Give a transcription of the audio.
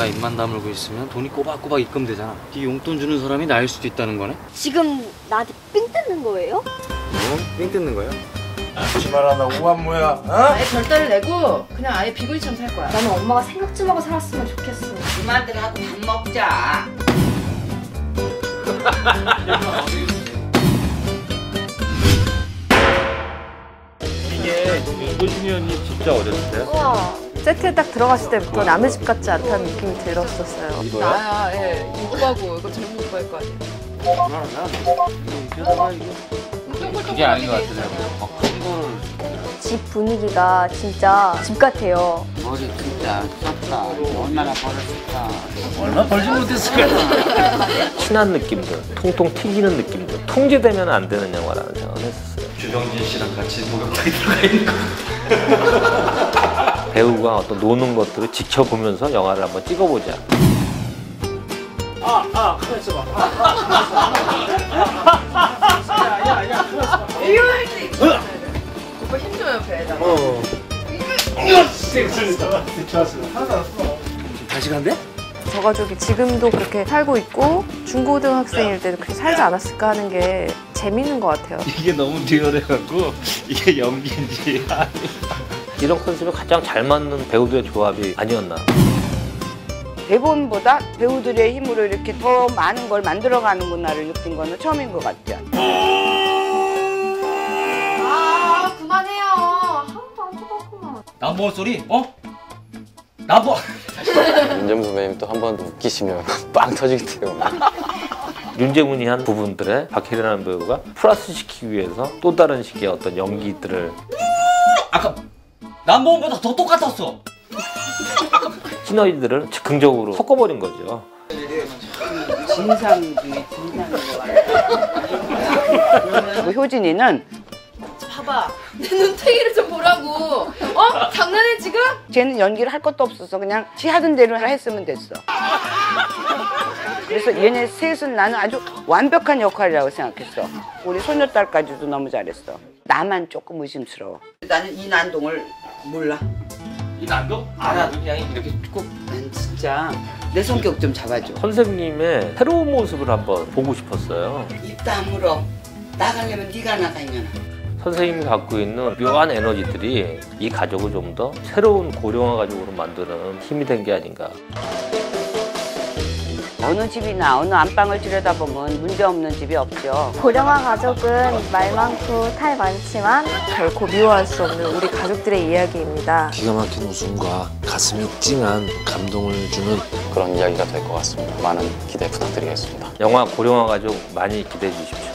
내가 입만 다물고 있으면 돈이 꼬박꼬박 입금되잖아. 네 용돈 주는 사람이 나일 수도 있다는 거네? 지금 나한테 삥 뜯는 거예요? 삥 뜯는 거야? 하지 마라, 나 우한무야. 어? 아예 별다를 내고 그냥 아예 비구니처럼 살 거야. 나는 엄마가 생각 좀 하고 살았으면 좋겠어. 그만들 하고 밥 먹자. 이게 윤도신 의원님 진짜 어렸어요? 우와. 세트에 딱 들어갔을 때부터 남의 집 같지 않다는 느낌이 들었었어요. 나야, 예. 오빠고 이거 젊은 오빠일 거 아니야. 그게 아닌 것 같아. 내가 큰 거를 집 분위기가 진짜 집 같아요. 머리 진짜 썼다. 얼마나 벌었을까. 얼마 벌지 못했을까? 친한 느낌들, 통통 튀기는 느낌들, 통제되면 안 되는 영화라는 생각을 했었어요. 주정진 씨랑 같이 목욕탕에 들어가 있는 거. 배우가 어떤 노는 것들을 지켜보면서 영화를 한번 찍어보자. 가만 있어봐. 야, 가만 있어봐. 이거 할 때 있어. 오빠 힘줘요, 배에다가. 좋았어. 하나도 안 써. 다시 간대? 저 가족이 지금도 그렇게 살고 있고 중고등학생일 때도 그렇게 살지 않았을까 하는 게 재밌는 것 같아요. 이게 너무 리얼해갖고 이게 연기인지 이런 컨셉에 가장 잘 맞는 배우들의 조합이 아니었나. 대본보다 배우들의 힘으로 이렇게 더 많은 걸 만들어가는구나를 느낀 거는 처음인 것 같죠. 아, 그만해요. 하나도 안 쳐봤구만. 나뭐 소리? 어? 나뭐? 윤정수 선배님 또 한 번 더 웃기시면 빵 터지기 때문에. 윤재문이 한 부분들에 박혜련이라는 배우가 플러스 시키기 위해서 또 다른 식의 어떤 연기들을 아까 남보험보다 더 똑같았어. 시너지들을 즉흥적으로 섞어버린 거죠. 진상 중에 진상인 것 같아요. 효진이는 봐봐. 내 눈탱이를 좀 보라고. 어? 장난해, 지금? 쟤는 연기를 할 것도 없어서 그냥 지 하던 대로 했으면 됐어. 그래서 얘네 셋은 나는 아주 완벽한 역할이라고 생각했어. 우리 소녀딸까지도 너무 잘했어. 나만 조금 의심스러워. 나는 이 난동을 몰라. 이 난도? 알아. 그냥 이렇게 꼭. 난 진짜 내 성격 좀 잡아줘. 선생님의 새로운 모습을 한번 보고 싶었어요. 입 다물어. 나가려면 네가 나가 이년아. 선생님이 갖고 있는 묘한 에너지들이 이 가족을 좀 더 새로운 고령화 가족으로 만드는 힘이 된 게 아닌가. 어느 집이나 어느 안방을 들여다보면 문제없는 집이 없죠. 고령화 가족은 말 많고 탈 많지만 결코 미워할 수 없는 우리 가족들의 이야기입니다. 기가 막힌 웃음과 가슴이 찡한 감동을 주는 그런 이야기가 될 것 같습니다. 많은 기대 부탁드리겠습니다. 영화 고령화 가족 많이 기대해 주십시오.